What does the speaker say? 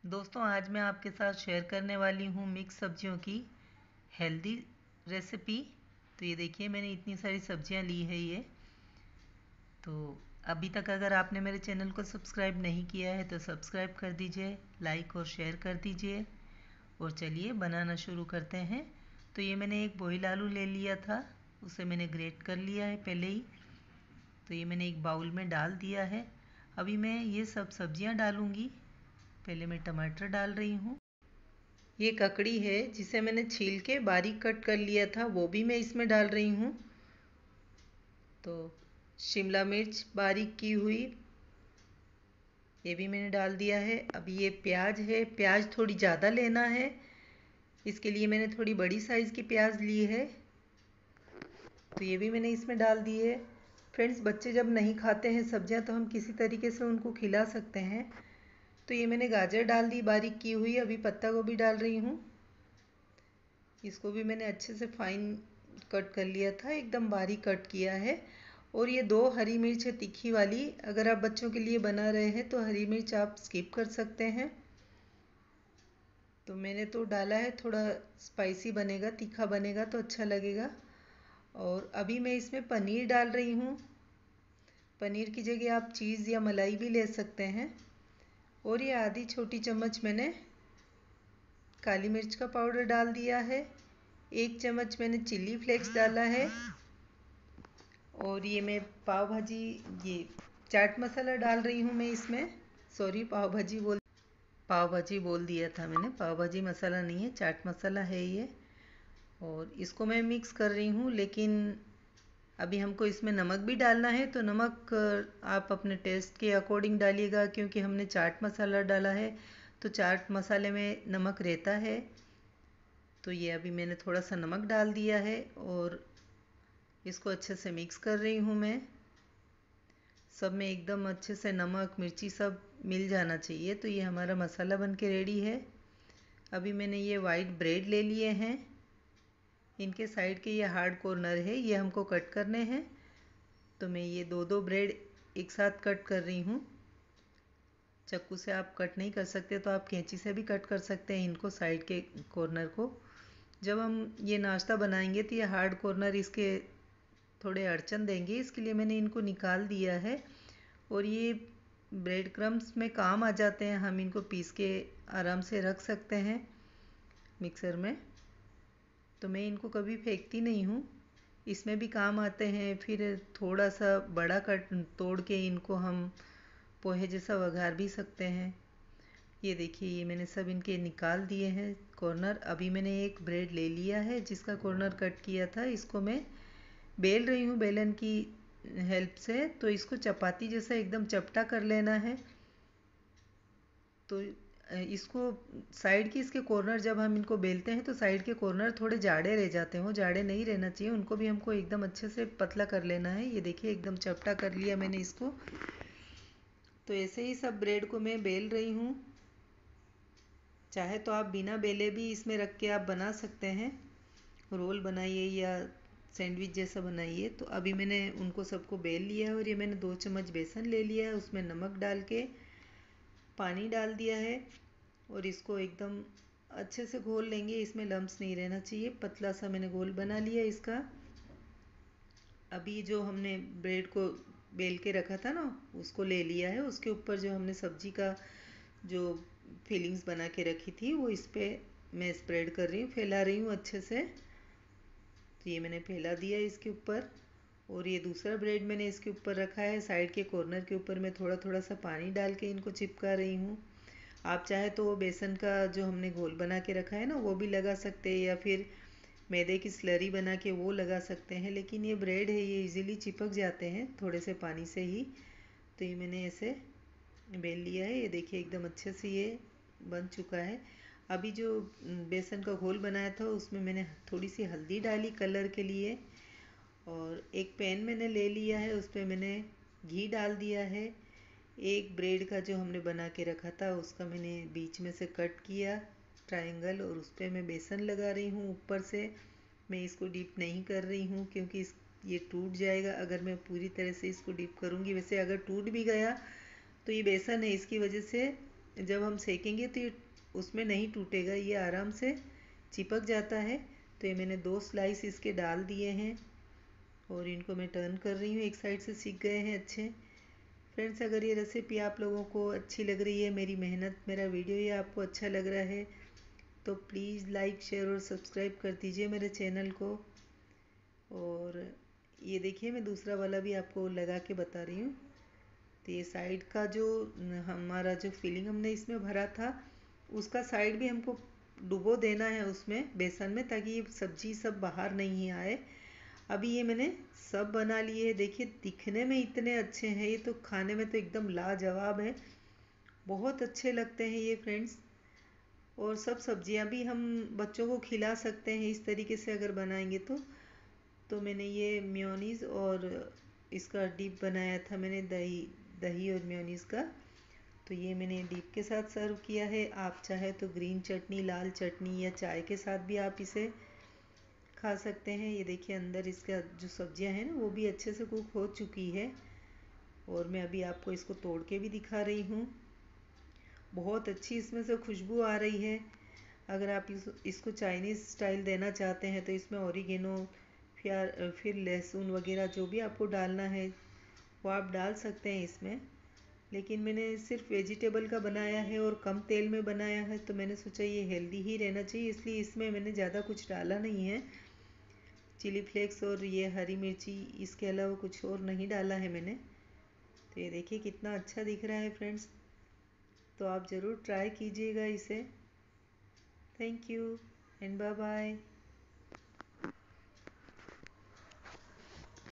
दोस्तों आज मैं आपके साथ शेयर करने वाली हूँ मिक्स सब्जियों की हेल्दी रेसिपी। तो ये देखिए मैंने इतनी सारी सब्जियाँ ली है ये। तो अभी तक अगर आपने मेरे चैनल को सब्सक्राइब नहीं किया है तो सब्सक्राइब कर दीजिए, लाइक और शेयर कर दीजिए। और चलिए बनाना शुरू करते हैं। तो ये मैंने एक बॉयल आलू ले लिया था, उसे मैंने ग्रेट कर लिया है पहले ही। तो ये मैंने एक बाउल में डाल दिया है। अभी मैं ये सब सब्जियां डालूंगी। पहले मैं टमाटर डाल रही हूँ। ये ककड़ी है जिसे मैंने छील के बारीक कट कर लिया था, वो भी मैं इसमें डाल रही हूँ। तो शिमला मिर्च बारीक की हुई, ये भी मैंने डाल दिया है। अभी ये प्याज है, प्याज थोड़ी ज़्यादा लेना है, इसके लिए मैंने थोड़ी बड़ी साइज़ की प्याज ली है। तो ये भी मैंने इसमें डाल दी है। फ्रेंड्स, बच्चे जब नहीं खाते हैं सब्जियां तो हम किसी तरीके से उनको खिला सकते हैं। तो ये मैंने गाजर डाल दी बारीक की हुई। अभी पत्ता गोभी डाल रही हूँ, इसको भी मैंने अच्छे से फाइन कट कर लिया था, एकदम बारीक कट किया है। और ये 2 हरी मिर्च है तीखी वाली। अगर आप बच्चों के लिए बना रहे हैं तो हरी मिर्च आप स्किप कर सकते हैं। तो मैंने तो डाला है, थोड़ा स्पाइसी बनेगा, तीखा बनेगा तो अच्छा लगेगा। और अभी मैं इसमें पनीर डाल रही हूँ। पनीर की जगह आप चीज़ या मलाई भी ले सकते हैं। और ये आधी छोटी चम्मच मैंने काली मिर्च का पाउडर डाल दिया है। 1 चम्मच मैंने चिल्ली फ्लेक्स डाला है। और ये मैं पाव भाजी, ये चाट मसाला डाल रही हूँ मैं इसमें। सॉरी, पाव भाजी बोल दिया था मैंने, पाव भाजी मसाला नहीं है, चाट मसाला है ये। और इसको मैं मिक्स कर रही हूँ, लेकिन अभी हमको इसमें नमक भी डालना है। तो नमक आप अपने टेस्ट के अकॉर्डिंग डालिएगा, क्योंकि हमने चाट मसाला डाला है तो चाट मसाले में नमक रहता है। तो ये अभी मैंने थोड़ा सा नमक डाल दिया है और इसको अच्छे से मिक्स कर रही हूँ मैं। सब में एकदम अच्छे से नमक मिर्ची सब मिल जाना चाहिए। तो ये हमारा मसाला बन के रेडी है। अभी मैंने ये वाइट ब्रेड ले लिए हैं, इनके साइड के ये हार्ड कॉर्नर है, ये हमको कट करने हैं। तो मैं ये 2-2 ब्रेड एक साथ कट कर रही हूँ। चाकू से आप कट नहीं कर सकते तो आप कैंची से भी कट कर सकते हैं इनको, साइड के कॉर्नर को। जब हम ये नाश्ता बनाएंगे तो ये हार्ड कॉर्नर इसके थोड़े अड़चन देंगे, इसके लिए मैंने इनको निकाल दिया है। और ये ब्रेड क्रम्स में काम आ जाते हैं, हम इनको पीस के आराम से रख सकते हैं मिक्सर में। तो मैं इनको कभी फेंकती नहीं हूँ, इसमें भी काम आते हैं। फिर थोड़ा सा बड़ा कट तोड़ के इनको हम पोहे जैसा वघार भी सकते हैं। ये देखिए, ये मैंने सब इनके निकाल दिए हैं कॉर्नर। अभी मैंने एक ब्रेड ले लिया है जिसका कॉर्नर कट किया था, इसको मैं बेल रही हूँ बेलन की हेल्प से। तो इसको चपाती जैसा एकदम चपटा कर लेना है। तो इसको साइड की, इसके कॉर्नर जब हम इनको बेलते हैं तो साइड के कॉर्नर थोड़े जाड़े रह जाते हैं, वो जाड़े नहीं रहना चाहिए, उनको भी हमको एकदम अच्छे से पतला कर लेना है। ये देखिए एकदम चपटा कर लिया मैंने इसको। तो ऐसे ही सब ब्रेड को मैं बेल रही हूँ। चाहे तो आप बिना बेले भी इसमें रख के आप बना सकते हैं, रोल बनाइए या सैंडविच जैसा बनाइए। तो अभी मैंने उनको सबको बेल लिया है और ये मैंने 2 चम्मच बेसन ले लिया है, उसमें नमक डाल के पानी डाल दिया है। और इसको एकदम अच्छे से घोल लेंगे, इसमें लम्स नहीं रहना चाहिए। पतला सा मैंने घोल बना लिया इसका। अभी जो हमने ब्रेड को बेल के रखा था ना, उसको ले लिया है, उसके ऊपर जो हमने सब्जी का जो फिलिंग्स बना के रखी थी वो इस पर मैं स्प्रेड कर रही हूँ, फैला रही हूँ अच्छे से। तो ये मैंने फैला दिया इसके ऊपर। और ये दूसरा ब्रेड मैंने इसके ऊपर रखा है, साइड के कॉर्नर के ऊपर मैं थोड़ा थोड़ा सा पानी डाल के इनको चिपका रही हूँ। आप चाहे तो वो बेसन का जो हमने घोल बना के रखा है ना, वो भी लगा सकते हैं, या फिर मैदे की स्लरी बना के वो लगा सकते हैं। लेकिन ये ब्रेड है, ये इजीली चिपक जाते हैं थोड़े से पानी से ही। तो ये मैंने ऐसे बेल लिया है, ये देखिए एकदम अच्छे से ये बन चुका है। अभी जो बेसन का घोल बनाया था उसमें मैंने थोड़ी सी हल्दी डाली कलर के लिए। और एक पैन मैंने ले लिया है, उस पर मैंने घी डाल दिया है। एक ब्रेड का जो हमने बना के रखा था उसका मैंने बीच में से कट किया ट्रायंगल, और उस पर मैं बेसन लगा रही हूँ ऊपर से। मैं इसको डीप नहीं कर रही हूँ क्योंकि ये टूट जाएगा अगर मैं पूरी तरह से इसको डीप करूँगी। वैसे अगर टूट भी गया तो ये बेसन है, इसकी वजह से जब हम सेकेंगे तो ये उसमें नहीं टूटेगा, ये आराम से चिपक जाता है। तो ये मैंने 2 स्लाइस इसके डाल दिए हैं और इनको मैं टर्न कर रही हूँ, एक साइड से सीख गए हैं अच्छे। फ्रेंड्स, अगर ये रेसिपी आप लोगों को अच्छी लग रही है, मेरी मेहनत, मेरा वीडियो ये आपको अच्छा लग रहा है, तो प्लीज़ लाइक, शेयर और सब्सक्राइब कर दीजिए मेरे चैनल को। और ये देखिए, मैं दूसरा वाला भी आपको लगा के बता रही हूँ। तो ये साइड का जो हमारा जो फिलिंग हमने इसमें भरा था, उसका साइड भी हमको डुबो देना है उसमें बेसन में, ताकि ये सब्जी सब बाहर नहीं आए। अभी ये मैंने सब बना लिए। देखिए, दिखने में इतने अच्छे हैं, ये तो खाने में तो एकदम लाजवाब है, बहुत अच्छे लगते हैं ये फ्रेंड्स। और सब सब्जियां भी हम बच्चों को खिला सकते हैं इस तरीके से अगर बनाएंगे तो मैंने ये मेयोनीज़ और इसका डिप बनाया था मैंने, दही दही और मेयोनीज़ का। तो ये मैंने डिप के साथ सर्व किया है। आप चाहे तो ग्रीन चटनी, लाल चटनी या चाय के साथ भी आप इसे खा सकते हैं। ये देखिए, अंदर इसका जो सब्जियां हैं ना, वो भी अच्छे से कुक हो चुकी है। और मैं अभी आपको इसको तोड़ के भी दिखा रही हूँ। बहुत अच्छी इसमें से खुशबू आ रही है। अगर आप इसको चाइनीज़ स्टाइल देना चाहते हैं तो इसमें ओरिगेनो फिर लहसुन वगैरह जो भी आपको डालना है वो आप डाल सकते हैं इसमें। लेकिन मैंने सिर्फ वेजिटेबल का बनाया है और कम तेल में बनाया है, तो मैंने सोचा ये हेल्दी ही रहना चाहिए, इसलिए इसमें मैंने ज़्यादा कुछ डाला नहीं है। चिली फ्लेक्स और ये हरी मिर्ची, इसके अलावा कुछ और नहीं डाला है मैंने। तो ये देखिए कितना अच्छा दिख रहा है फ्रेंड्स। तो आप ज़रूर ट्राई कीजिएगा इसे। Thank you and bye bye.